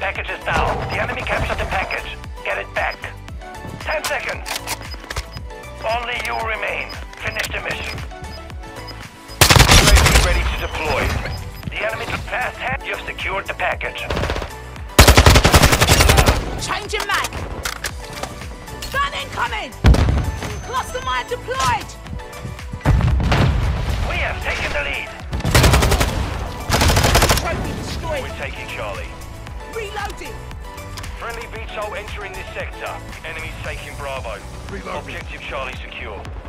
package is down. The enemy captured the package. Get it back. 10 seconds. Only you remain. Finish the mission. UAV ready to deploy. The enemy took fast hand. You've secured the package. Changing mag! Gun incoming! Cluster mine deployed! We have taken the lead. Trophy destroyed! We're taking Charlie. Reloading! Friendly VTOL entering this sector. Enemies taking Bravo. Objective Charlie secure.